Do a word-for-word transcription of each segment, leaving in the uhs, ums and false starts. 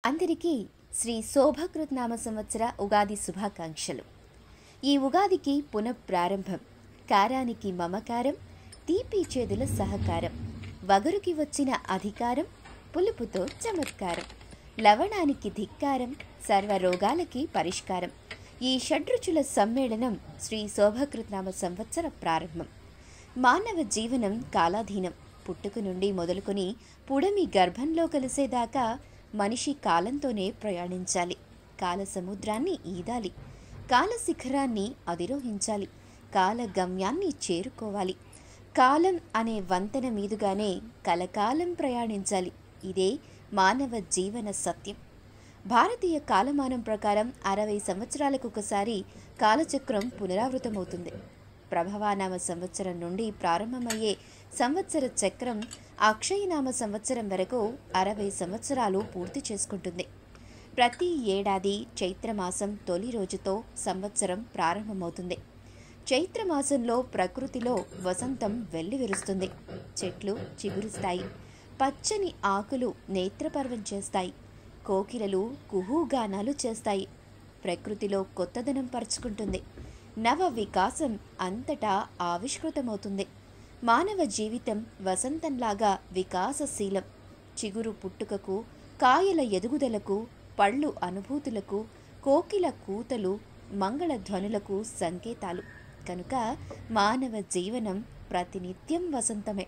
అందరికీ శ్రీ శోభకృత్ నామ సంవత్సర ఉగాది శుభాకాంక్షలు. ఈ ఉగాదికి పునఃప్రారంభం. కారానికి మమకారం, తీపి చేదుల సహకారం, వగరుకి వచ్చిన అధికారం, పులుపుతో చమత్కారం, లవణానికి ధిక్కారం, సర్వరోగాలకి పరిష్కారం. ఈ షడ్రుచుల సమ్మేళనం శ్రీ శోభకృత్ నామ సంవత్సర ప్రారంభం. మానవ జీవనం కాలాధీనం. పుట్టుక నుండి మొదలుకొని పుడమి గర్భంలో కలిసేదాకా మనిషి కాలంతోనే ప్రయాణించాలి. కాల సముద్రాన్ని ఈదాలి, కాల శిఖరాన్ని అధిరోహించాలి, కాల గమ్యాన్ని చేరుకోవాలి. కాలం అనే వంతెన మీదుగానే కలకాలం ప్రయాణించాలి. ఇదే మానవ జీవన సత్యం. భారతీయ కాలమానం ప్రకారం అరవై సంవత్సరాలకు ఒకసారి కాలచక్రం పునరావృతమవుతుంది. ప్రభవానామ సంవత్సరం నుండి ప్రారంభమయ్యే సంవత్సర చక్రం అక్షయనామ సంవత్సరం వరకు అరవై సంవత్సరాలు పూర్తి చేసుకుంటుంది. ప్రతి ఏడాది చైత్రమాసం తొలి రోజుతో సంవత్సరం ప్రారంభమవుతుంది. చైత్రమాసంలో ప్రకృతిలో వసంతం వెల్లివిరుస్తుంది. చెట్లు చిగురుస్తాయి, పచ్చని ఆకులు నేత్రపర్వం చేస్తాయి, కోకిలలు కుహూగానాలు చేస్తాయి. ప్రకృతిలో కొత్తదనం పరుచుకుంటుంది. నవ వికాసం అంతటా ఆవిష్కృతమవుతుంది. మానవ జీవితం వసంతంలాగా వికాసశీలం. చిగురు పుట్టుకకు, కాయల ఎదుగుదలకు, పళ్ళు అనుభూతులకు, కోకిల కూతలు మంగళ ధ్వనులకు సంకేతాలు. కనుక మానవ జీవనం ప్రతినిత్యం వసంతమే.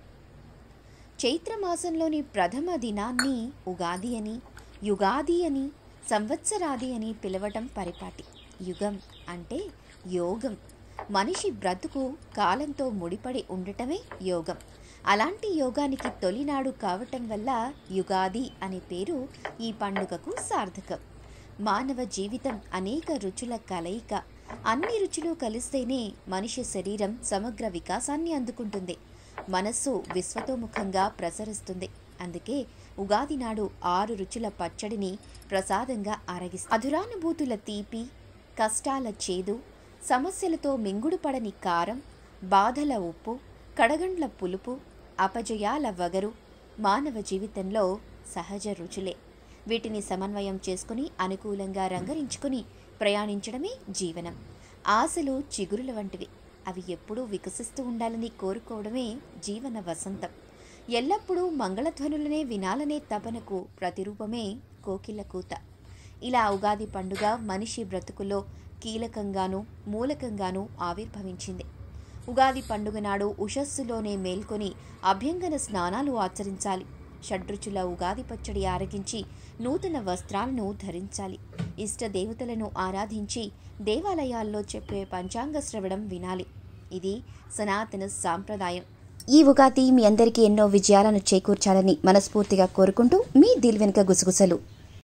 చైత్రమాసంలోని ప్రథమ దినాన్ని ఉగాది అని, యుగాది అని, సంవత్సరాది అని పిలవటం పరిపాటి. యుగం అంటే యోగం. మనిషి బ్రతుకు కాలంతో ముడిపడి ఉండటమే యోగం. అలాంటి యోగానికి తొలినాడు కావటం వల్ల యుగాది అనే పేరు ఈ పండుగకు సార్థకం. మానవ జీవితం అనేక రుచుల కలయిక. అన్ని రుచులు కలిస్తేనే మనిషి శరీరం సమగ్ర వికాసాన్ని అందుకుంటుంది. మనస్సు విశ్వతోముఖంగా ప్రసరిస్తుంది. అందుకే ఉగాది నాడు ఆరు రుచుల పచ్చడిని ప్రసాదంగా ఆరగిస్తుంది. అధురానుభూతుల తీపి, కష్టాల చేదు, సమస్యలతో మింగుడుపడని కారం, బాధల ఉప్పు, కడగండ్ల పులుపు, అపజయాల వగరు మానవ జీవితంలో సహజ రుచులే. వీటిని సమన్వయం చేసుకుని అనుకూలంగా రంగరించుకుని ప్రయాణించడమే జీవనం. ఆశలు చిగురుల వంటివి. అవి ఎప్పుడూ వికసిస్తూ ఉండాలని కోరుకోవడమే జీవన వసంతం. ఎల్లప్పుడూ మంగళధ్వనులనే వినాలనే తపనకు ప్రతిరూపమే కోకిల కూత. ఇలా ఉగాది పండుగ మనిషి బ్రతుకులో కీలకంగానూ మూలకంగానూ ఆవిర్భవించింది. ఉగాది పండుగ నాడు ఉషస్సులోనే మేల్కొని అభ్యంగన స్నానాలు ఆచరించాలి. షడ్రుచుల ఉగాది పచ్చడి ఆరగించి నూతన వస్త్రాలను ధరించాలి. ఇష్ట దేవతలను ఆరాధించి దేవాలయాల్లో చెప్పే పంచాంగ శ్రవణం వినాలి. ఇది సనాతన సాంప్రదాయం. ఈ ఉగాది మీ అందరికీ ఎన్నో విజయాలను చేకూర్చాలని మనస్ఫూర్తిగా కోరుకుంటూ మీ దిల్ వెనుక గుసగుసలు.